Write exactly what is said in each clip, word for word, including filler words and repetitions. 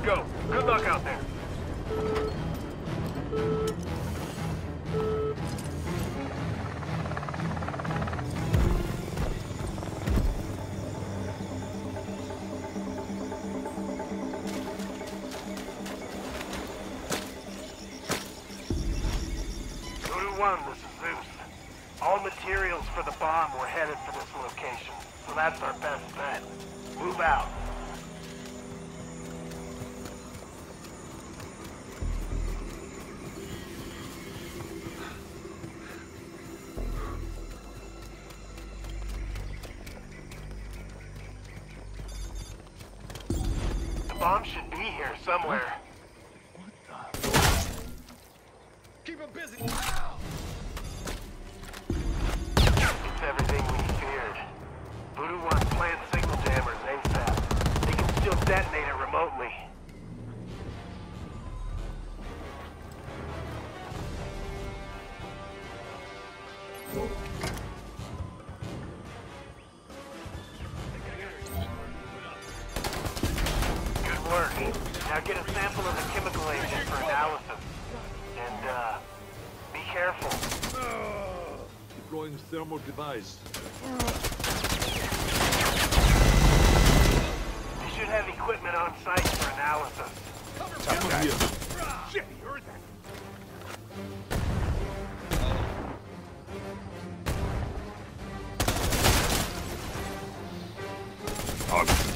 go. Good luck out there. One, this is Zeus. All materials for the bomb were headed for this location, so that's our best bet. Move out. The bomb should be here somewhere. What the? Keep him busy. Ow! It's everything we feared. Voodoo wants plant signal jammers ASAP. They can still detonate it remotely. Good work. Now get a sample of the chemical agent for analysis. And, uh, be careful. Deploying thermal device. You should have equipment on site for analysis. Come on here. Shit, you heard that? Target.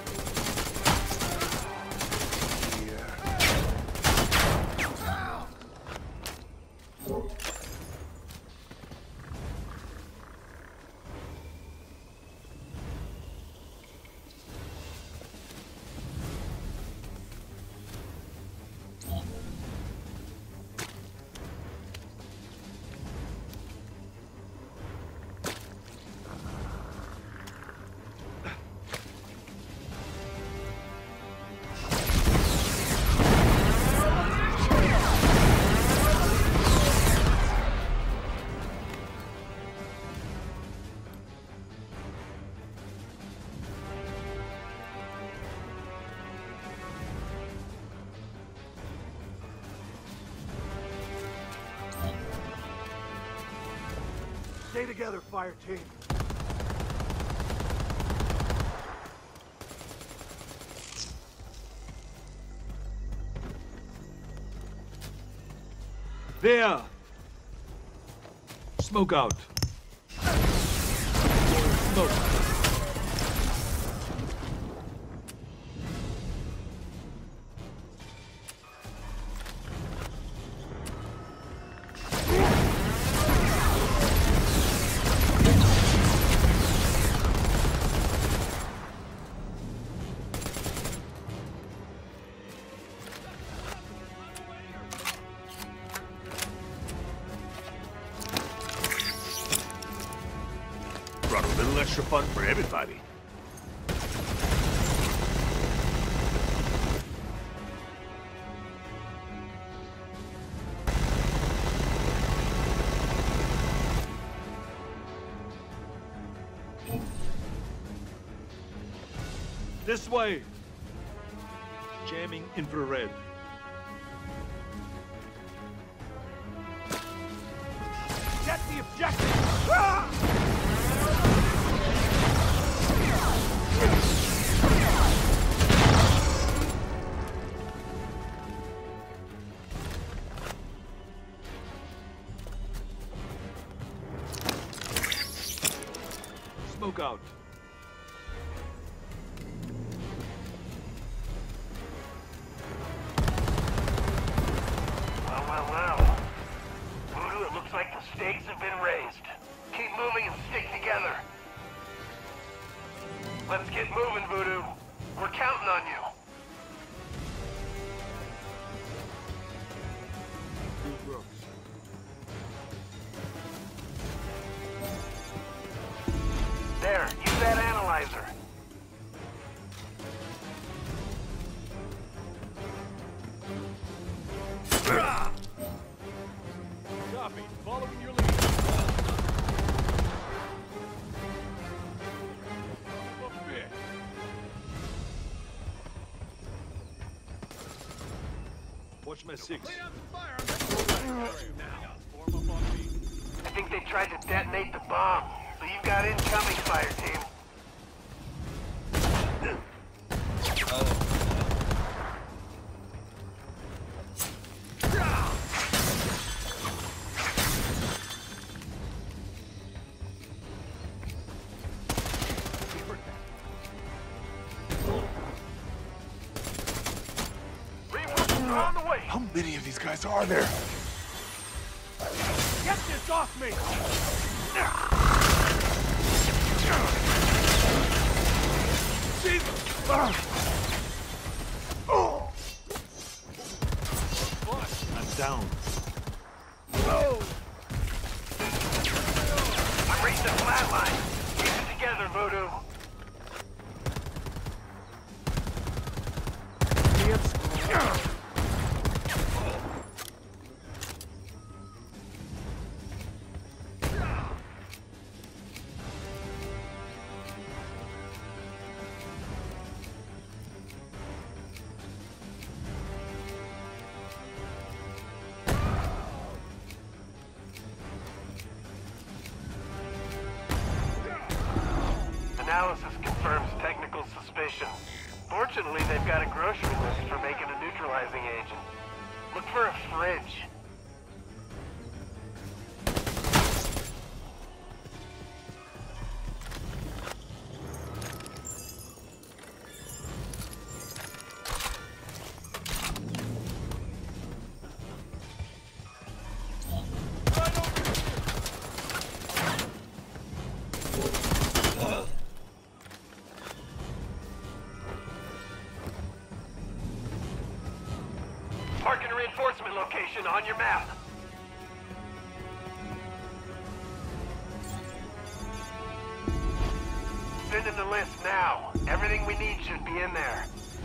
Stay together, fire team. There! Smoke out. Smoke. Brought a little extra fun for everybody. This way. Jamming infrared. Get the objective! Ah! Smoke out. Well, well, well. Voodoo, it looks like the stakes have been raised. Keep moving and stick together. Let's get moving, Voodoo. We're counting on you. There, use that analyzer. Copy. Following your lead. A bit. Watch my six. Lay down some fire. I'm ready for you now. Form up on me. I think they tried to detonate the bomb, so you've got incoming, fire team. Reinforcements are on the way. How many of these guys are there? Get this off me! Jesus! Ah. Oh. I'm down. No. I'm reaching the flat line. Keep it together, Voodoo. Analysis confirms technical suspicion. Fortunately, they've got a grocery list for making a neutralizing agent. Look for a fridge. Marking a reinforcement location on your map. Sending the list now. Everything we need should be in there.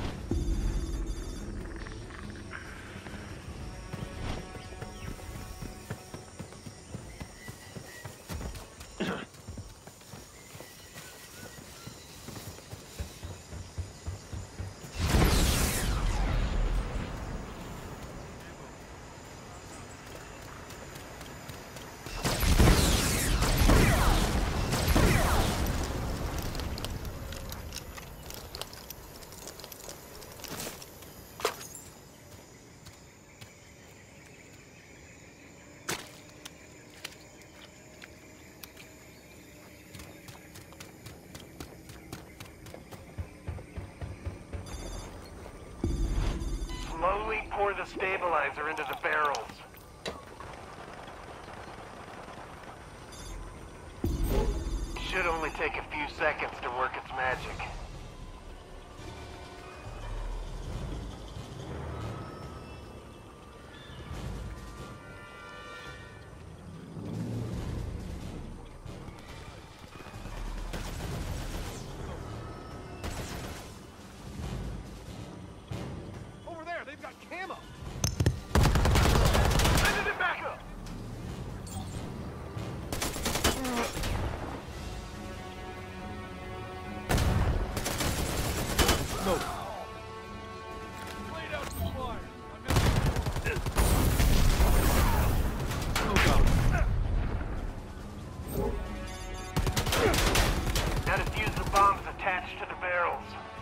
Slowly pour the stabilizer into the barrels. Should only take a few seconds to work its magic. They've got camo! Send it back up! No. Lay down some fire. Smoke out. Now defuse the bombs attached to the barrels.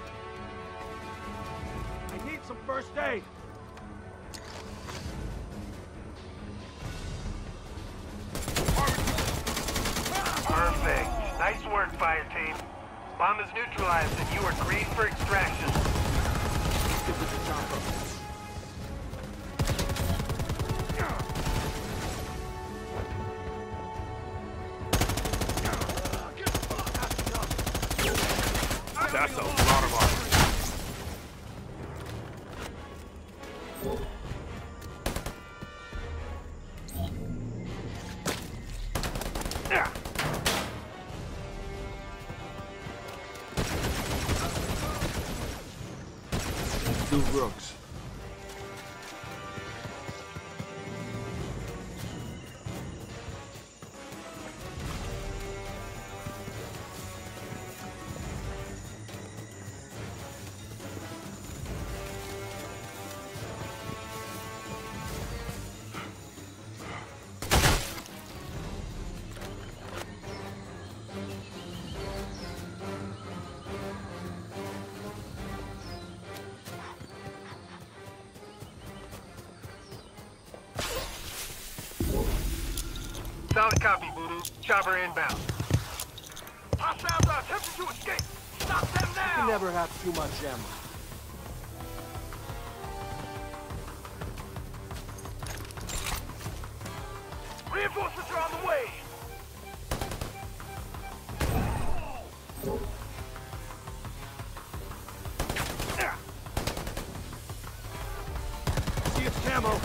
I need some first aid. Perfect. Nice work, fire team. Bomb is neutralized and you are green for extraction. Get to the chopper. That's a lot of armor. Two rooks. Solid copy, Voodoo. Chopper inbound. Hostiles are attempting to escape. Stop them now! You never have too much ammo. Reinforcements are on the way! See its camo.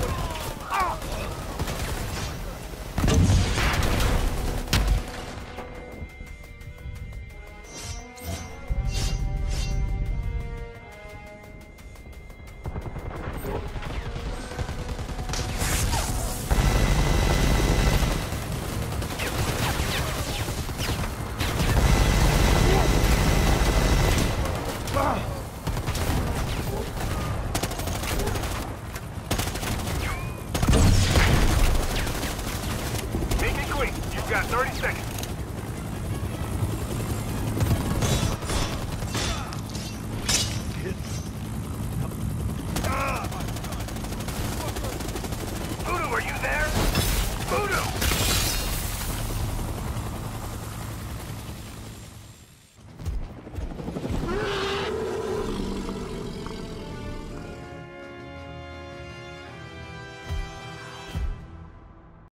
Make it quick. You've got thirty seconds. Voodoo, are you there?